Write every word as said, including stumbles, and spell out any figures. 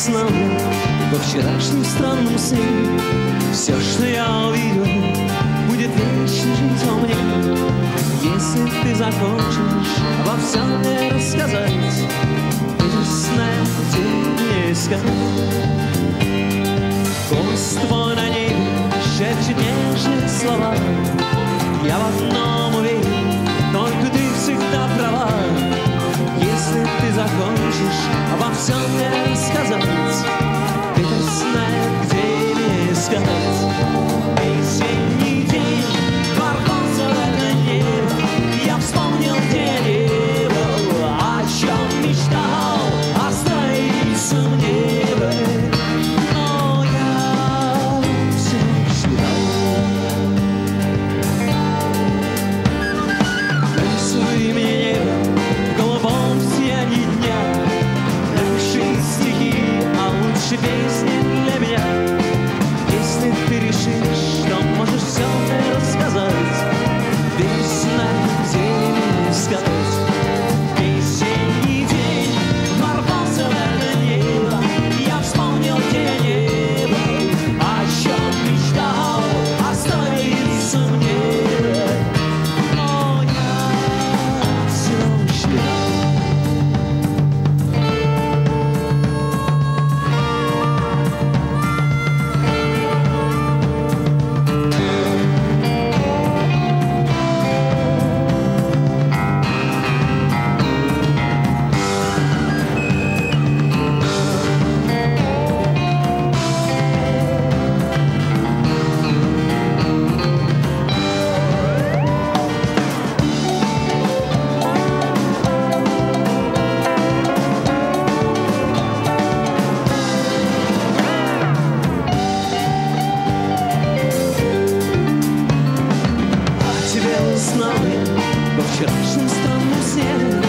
снами во вчерашнем странном сне. Все, что я увидел, будет вечно жить во мне. Если ты захочешь обо всем мне рассказать, ты же знаешь, где мне искать. Голос твой на небе шепчет нежные слова. Я в одном уверен, только ты всегда права. Если ты захочешь обо всем мне рассказать, ты же знаешь, где меня искать. Весенний день ворвался в это небо. Я вспомнил, где не был, о чем мечтал, остановиться мне бы. Но я все ждал. Рисуй мне небо в голубом сиянии дня. Напиши стихи, а лучше песни для меня. Если ты решишь, что можешь все мне рассказать, ты знаешь, где меня искать. Весенний день ворвался в это небо. Я вспомнил, где не был, о чем мечтал, остановиться мне. Но я все ждал. Во вчерашнем странном сне